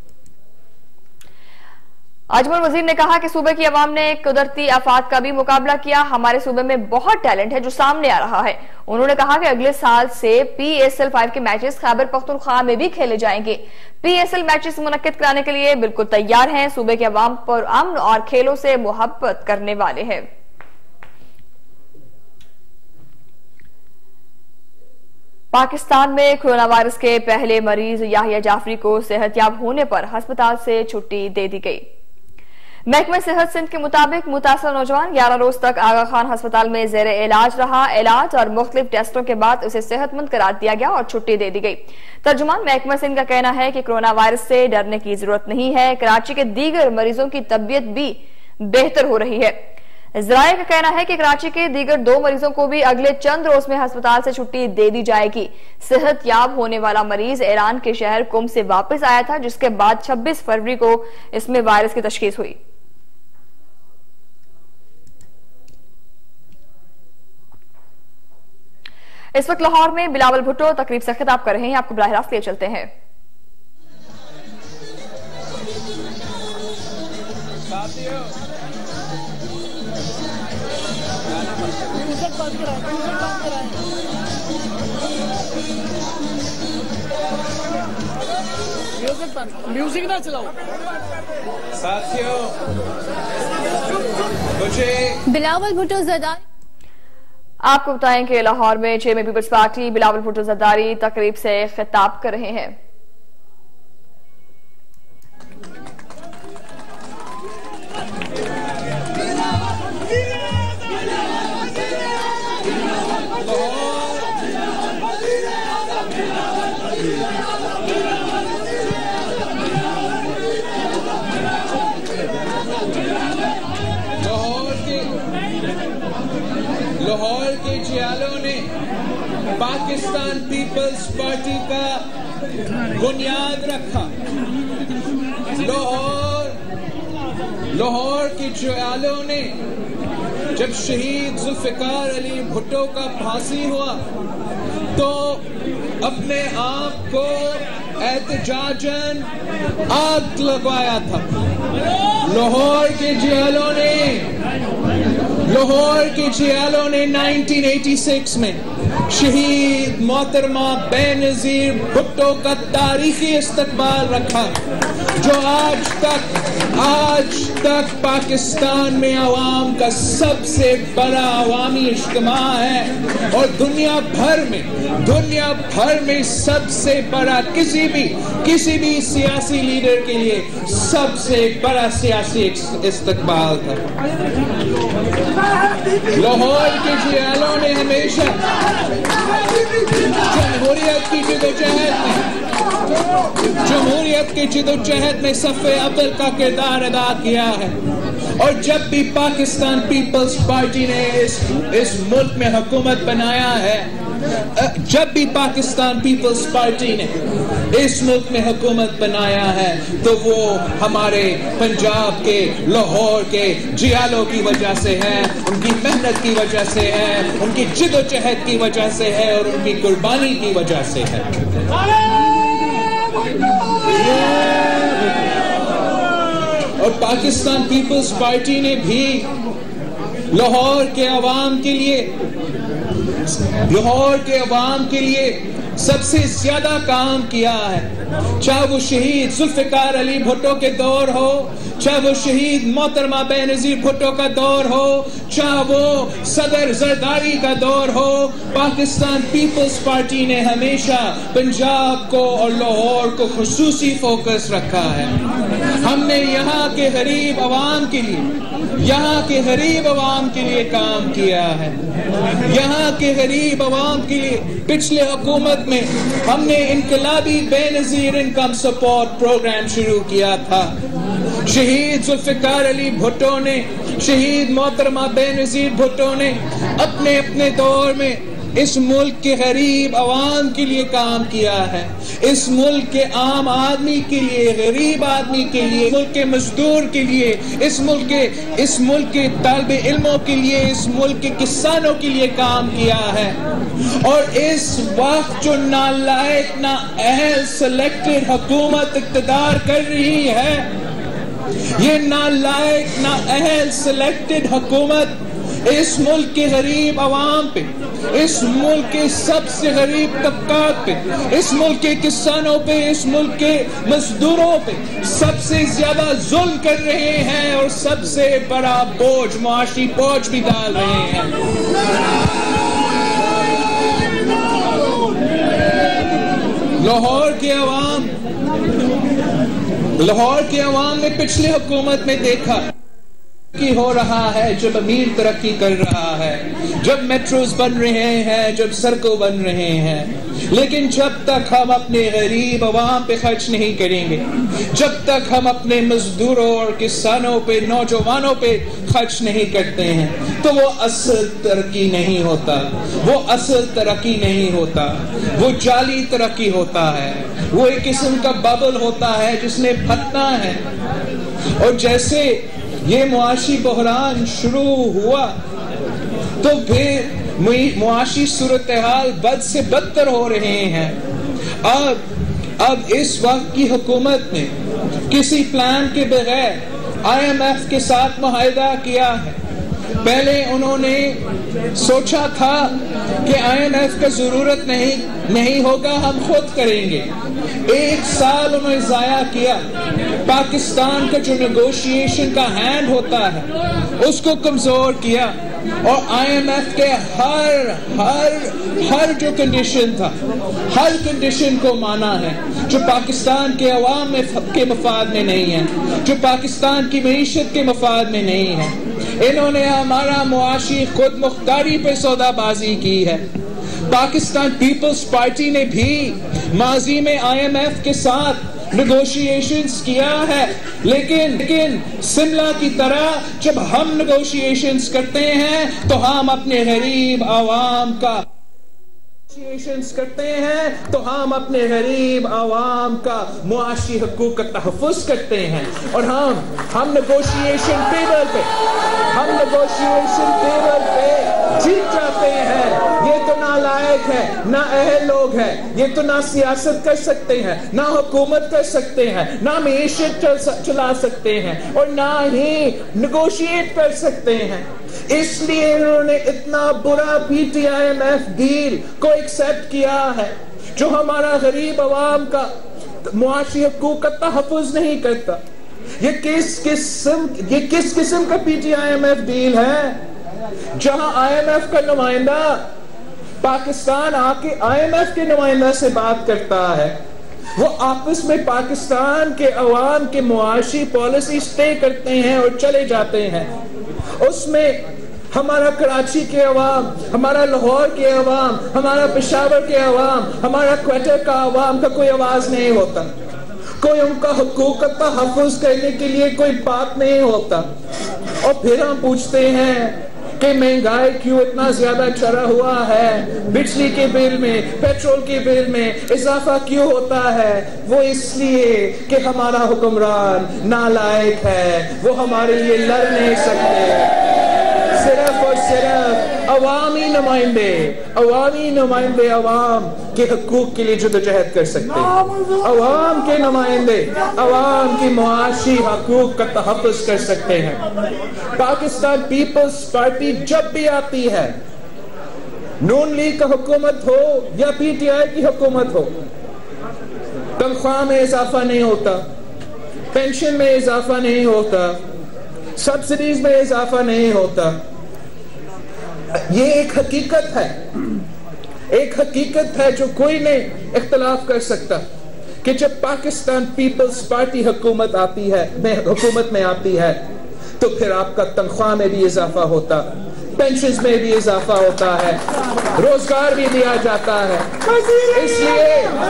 अजमल वजीर ने कहा कि सूबे की अवाम ने कुदरती आफात का भी मुकाबला किया। हमारे सूबे में बहुत टैलेंट है जो सामने आ रहा है। उन्होंने कहा कि अगले साल से PSL 5 के मैचेस खैबर पख्तूनख्वा में भी खेले जाएंगे। PSL मैचेस मुनक्किद कराने के लिए बिल्कुल तैयार हैं। सूबे के अवाम पर अमन और खेलों से मोहब्बत करने वाले हैं। पाकिस्तान में कोरोना वायरस के पहले मरीज याहिया जाफरी को सेहतयाब होने पर अस्पताल से छुट्टी दे दी गई। महकमा सेहत सिंध के मुताबिक मुतासर नौजवान 11 रोज तक आगा खान अस्पताल में जेरे इलाज रहा। इलाज और मुख्तलिफ टेस्टों के बाद उसे सेहतमंद करार दिया गया और छुट्टी दे दी गई। तर्जुमान महकमा सिंध का कहना है कि कोरोना वायरस से डरने की जरूरत नहीं है। कराची के दीगर मरीजों की तबीयत भी बेहतर हो रही है। ज़राए का कहना है कि कराची के दीगर 2 मरीजों को भी अगले चंद रोज में अस्पताल से छुट्टी दे दी जाएगी। सेहतयाब होने वाला मरीज ईरान के शहर कुम से वापस आया था, जिसके बाद 26 फरवरी को इसमें वायरस की तशखीस हुई। इस वक्त लाहौर में बिलावल भुट्टो तकरीब से खिताब कर रहे हैं। आपको बराह रास्त ले चलते हैं। म्यूजिक ना चलाओ साथियों। बिलावल भुट्टो जरदारी। आपको बताएं कि लाहौर में chairman people's party Bilawal Bhutto Zardari तकरीब से खिताब कर रहे हैं। लाहौर के जियालों ने पाकिस्तान पीपल्स पार्टी का बुनियाद रखा। लाहौर के जियालों ने जब शहीद जुल्फिकार अली भुट्टो का फांसी हुआ तो अपने आप को एहतजाजन आग लगवाया था। लाहौर के जियालों ने 1986 में शहीद मोहतरमा बेनज़ीर भुट्टो का तारीखी इस्तकबाल रखा, जो आज तक पाकिस्तान में अवाम का सबसे बड़ा अवामी इज्तिमा है और दुनिया भर में सबसे बड़ा किसी भी सियासी लीडर के लिए सबसे बड़ा सियासी इस्तकबाल था। लाहौर के जियालों ने हमेशा जमहूरियत की जिदोजहद में सफ़े अव्वल का किरदार अदा किया है। और जब भी पाकिस्तान पीपल्स पार्टी ने इस मुल्क में हुकूमत बनाया है, जब भी पाकिस्तान पीपल्स पार्टी ने इस मुल्क में हुकूमत बनाया है, तो वो हमारे पंजाब के, लाहौर के जियालों की वजह से है, उनकी मेहनत की वजह से है, उनकी जिदोजहद की वजह से है और उनकी कुर्बानी की वजह से है। और पाकिस्तान पीपल्स पार्टी ने भी लाहौर के अवाम के लिए सबसे ज्यादा काम किया है। चाहे वो शहीद जुल्फिकार अली भुट्टो के दौर हो, चाहे वो शहीद मोहतरमा बेनज़ीर भुट्टो का दौर हो, चाहे वो सदर जरदारी का दौर हो, पाकिस्तान पीपल्स पार्टी ने हमेशा पंजाब को और लाहौर को खुसूसी फोकस रखा है। हमने यहाँ के गरीब अवाम के लिए काम किया है। यहाँ के गरीब अवाम के लिए पिछले हुकूमत में हमने इनकलाबी बेनज़ीर इनकम सपोर्ट प्रोग्राम शुरू किया था। शहीद जुल्फिकार अली भुट्टो ने, शहीद मोहतरमा बेनज़ीर भुट्टो ने अपने अपने दौर में इस मुल्क के गरीब अवाम के लिए काम किया है। इस मुल्क के आम आदमी के लिए, गरीब आदमी के लिए, मुल्क के मजदूर के लिए, इस मुल्क के तालिबे इल्मों के लिए, इस मुल्क के किसानों के लिए काम किया है। और इस वक्त जो नालायक, नाअहल सिलेक्टेड हुकूमत इक़्तिदार कर रही है, ये नालायक, नाअहल सिलेक्टेड हुकूमत इस मुल्क के गरीब अवाम पे, इस मुल्क के सबसे गरीब तबकात पे, इस मुल्क के किसानों पे, इस मुल्क के मजदूरों पे सबसे ज्यादा जुल्म कर रहे हैं और सबसे बड़ा बोझ, मुआशी बोझ भी डाल रहे हैं। लाहौर के अवाम ने पिछले हुकूमत में देखा कि हो रहा है, जब अमीर तरक्की कर रहा है, जब मेट्रोज बन रहे हैं, जब सड़कों बन रहे हैं, लेकिन जब तक हम अपने गरीब अवाम पे खर्च नहीं करेंगे, जब तक हम अपने मजदूरों और किसानों पे, नौजवानों पे खर्च नहीं करते हैं, तो वो असल तरक्की नहीं होता। वो असल तरक्की नहीं होता, वो जाली तरक्की होता है। वो एक किस्म का बबल होता है जिसने फटना है। और जैसे ये मुआशी बहरान शुरू हुआ तो फिर मुआशी सूरत हाल बद से बदतर हो रहे हैं। अब इस वक्त की हुकूमत ने किसी प्लान के बगैर IMF के साथ मुआहिदा किया है। पहले उन्होंने सोचा था कि IMF का जरूरत नहीं होगा, हम खुद करेंगे। 1 साल उन्होंने जाया किया। पाकिस्तान का जो नेगोशिएशन का हैंड होता है उसको कमजोर किया और IMF के हर जो कंडीशन था, हर कंडीशन को माना है जो पाकिस्तान के अवाम के मफाद में नहीं है, जो पाकिस्तान की मईशत के मफाद में नहीं है। इन्होंने हमारा मुआशी खुद मुख्तारी पे सौदाबाजी की है। पाकिस्तान पीपल्स पार्टी ने भी माजी में IMF के साथ नेगोशिएशंस किया है, लेकिन शिमला की तरह जब हम नेगोशिएशंस करते हैं तो हम अपने गरीब आवाम का मुआशी हकूक का तहफ़्फ़ुज़ करते हैं। और हम नेगोशिएशन टेबल पे जीत जाते हैं। ये तो नालायक है, ना अहल लोग हैं, ये तो ना सियासत कर सकते हैं, ना हुकूमत कर सकते हैं, ना मईशत चला सकते हैं और ना ही नेगोशिएट कर सकते हैं। इसलिए इन्होंने इतना बुरा PTIMF डील को एक्सेप्ट किया है जो हमारा गरीब अवाम का मुआशी हकूक का तहफ़्फ़ुज़ नहीं करता। ये किस किस्म का PTIMF डील है जहां IMF का नुमाइंदा पाकिस्तान आके IMF के नुमाइंदा से बात करता है। वो आपस में पाकिस्तान के अवाम के मुआशी पॉलिसी तय करते हैं और चले जाते हैं। उसमें हमारा कराची के अवाम, हमारा लाहौर के अवाम, हमारा पेशावर के अवाम, हमारा क्वेटर का अवाम का कोई आवाज नहीं होता, कोई उनका हुकूक का तहफ़्फ़ुज़ करने के लिए कोई बात नहीं होता। और फिर हम पूछते हैं कि महंगाई क्यों इतना ज्यादा चढ़ा हुआ है, बिजली के बिल में, पेट्रोल के बिल में इजाफा क्यों होता है? वो इसलिए कि हमारा हुक्मरान नालायक है, वो हमारे लिए लड़ नहीं सकते। सिर्फ और सिर्फ अवामी नुमाइंदे अवाम के हकूक के लिए जदोजहद कर सकते हैं। अवाम के नुमाइंदे अवाम की मुआशी हकूक का तहफ़्फ़ुज़ कर सकते हैं। पाकिस्तान पीपल्स पार्टी जब भी आती है, नून लीग का हुकूमत हो या PTI की हुकूमत हो, तनख्वाह में इजाफा नहीं होता, पेंशन में इजाफा नहीं होता, सब्सिडीज में इजाफा नहीं होता। ये एक हकीकत है जो कोई नहीं इख्तलाफ कर सकता कि जब पाकिस्तान पीपल्स पार्टी हुकूमत में आती है तो फिर आपका तनख्वाह में भी इजाफा होता, पेंशन में भी इजाफा होता है, रोजगार भी दिया जाता है। इसलिए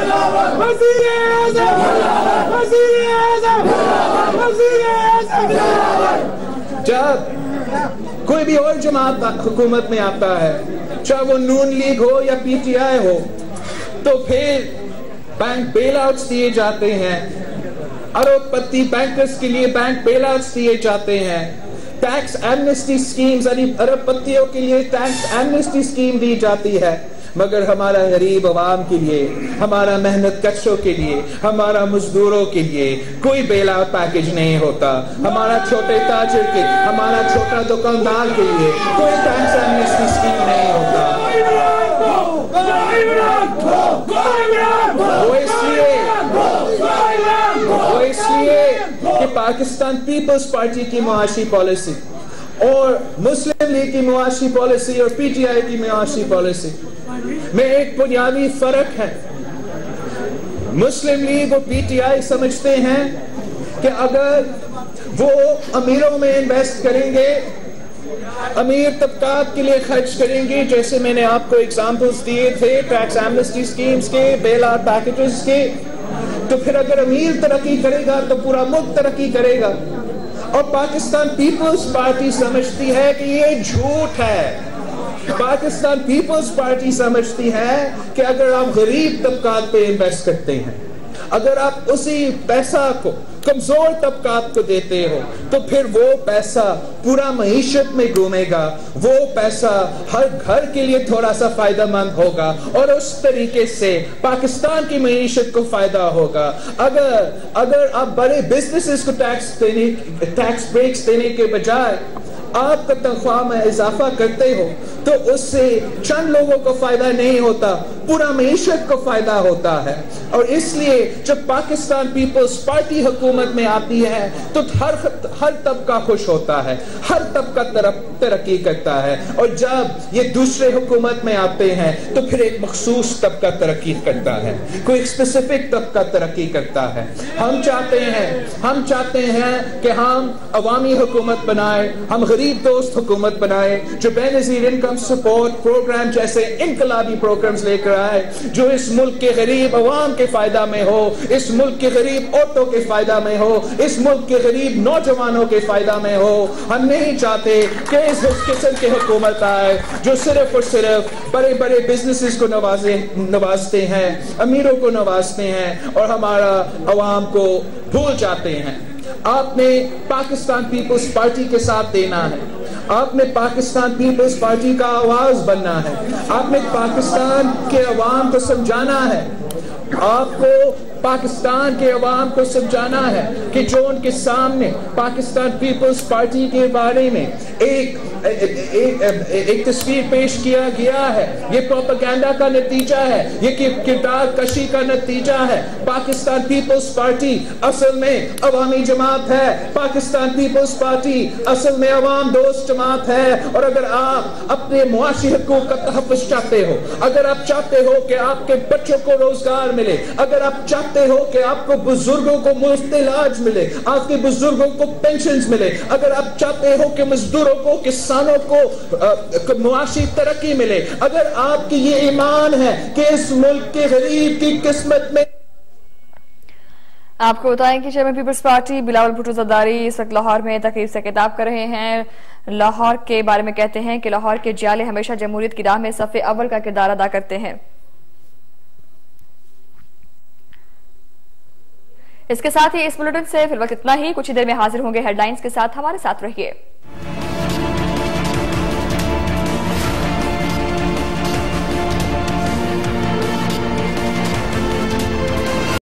जब कोई भी और जमात हुकूमत में आता है, चाहे वो नून लीग हो या PTI हो, तो फिर बैंक बेल आउट्स दिए जाते हैं, अरबपति बैंकर्स के लिए बैंक बेल आउट्स दिए जाते हैं, टैक्स एमनेस्टी स्कीम्स अरबपतियों के लिए टैक्स एमनेस्टी स्कीम दी जाती है। मगर हमारा गरीब अवाम के लिए, हमारा मेहनत कशों के लिए, हमारा मजदूरों के लिए कोई बेल आउट पैकेज नहीं होता। हमारा छोटे ताजिर के, हमारा छोटा दुकानदार के लिए कोई टैक्स एमनेस्टी स्कीम नहीं होता। वो इसलिए कि पाकिस्तान पीपल्स पार्टी की मुआशी पॉलिसी और मुस्लिम लीग की मुआशी पॉलिसी और PTI की मुआशी पॉलिसी में एक बुनियादी फर्क है। मुस्लिम लीग और PTI समझते हैं कि अगर वो अमीरों में इन्वेस्ट करेंगे, अमीर तबकात के लिए खर्च करेंगे, जैसे मैंने आपको एग्जाम्पल्स दिए थे टैक्स एमनेस्टी स्कीम्स के, बेल आउट पैकेजेस के, तो फिर अगर अमीर तरक्की करेगा तो पूरा मुल्क तरक्की करेगा। और पाकिस्तान पीपल्स पार्टी समझती है कि ये झूठ है। पाकिस्तान पीपल्स पार्टी समझती है कि अगर आप गरीब तबकात पे इन्वेस्ट करते हैं, अगर आप उसी पैसा को कमजोर तबकात को देते हो, तो फिर वो पैसा पूरा मईशत में घूमेगा, वो पैसा हर घर के लिए थोड़ा सा फायदेमंद होगा और उस तरीके से पाकिस्तान की मईशत को फायदा होगा। अगर आप बड़े बिजनेसेस को टैक्स ब्रेक्स देने के बजाय आपका तनख्वाह में इजाफा करते हो, तो उससे चंद लोगों को फायदा नहीं होता, पूरा मईशत को फायदा होता है। और इसलिए जब पाकिस्तान पीपल्स पार्टी हुकूमत में आती है तो हर तबका खुश होता है, हर तबका तरक्की करता है। और जब ये दूसरे हुकूमत में आते हैं तो फिर एक मखसूस तबका तरक्की करता है, कोई स्पेसिफिक तबका तरक्की करता है। हम चाहते हैं कि हम अवामी हुकूमत बनाए, हम गरीब दोस्त हुकूमत बनाए, जो बेनज़ीर इनकम सपोर्ट प्रोग्राम जैसे इनकलाबी प्रोग्राम्स लेकर आए, जो इस मुल्क के गरीब अवाम के फायदा में हो, इस मुल्क के गरीब औरतों के फायदा में हो, इस मुल्क के गरीब नौजवानों के फायदा में हो। हम नहीं चाहते कि इस किस्म की हुकूमत आए जो सिर्फ और सिर्फ बड़े बड़े बिजनेसेस को नवाजते हैं, अमीरों को नवाजते हैं और हमारा अवाम को भूल जाते हैं। आपने पाकिस्तान पीपल्स पार्टी के साथ देना है, आपने पाकिस्तान पीपल्स पार्टी का आवाज बनना है, आपने पाकिस्तान के अवाम को समझाना है, आपको पाकिस्तान के अवाम को समझाना है कि जो उनके सामने पाकिस्तान पीपल्स पार्टी के बारे में एक तस्वीर पेश किया गया है, ये प्रोपेगेंडा का नतीजा है, ये किरदार कशी का नतीजा है। पाकिस्तान पीपल्स पार्टी असल में अवामी जमात है, पाकिस्तान पीपल्स पार्टी असल में अवाम दोस्त जमात है। और अगर आप अपने मुआशी हकूक का तहफ़्फ़ुज़ चाहते हो, अगर आप चाहते हो कि आपके बच्चों को रोजगार मिले, अगर आप चाहते हो कि आपको बुजुर्गों को मुफ्त इलाज मिले, आपके बुजुर्गों को पेंशन मिले, अगर आप चाहते हो कि मजदूरों को किसानों को मुआशी तरक्की मिले, अगर आपकी ये ईमान है कि इस मुल्क के गरीब की किस्मत में। आपको बताएं कि chairman people's party Bilawal Bhutto Zardari इस वक्त लाहौर में तकरीर से खिताब कर रहे हैं। लाहौर के बारे में कहते हैं कि लाहौर के जियाले हमेशा जमहूरियत की राह में सफ़े अव्वल का किरदार अदा करते हैं। इसके साथ ही इस बुलेटिन से फिलहाल इतना ही। कुछ ही देर में हाजिर होंगे हेडलाइंस के साथ, हमारे साथ रहिए।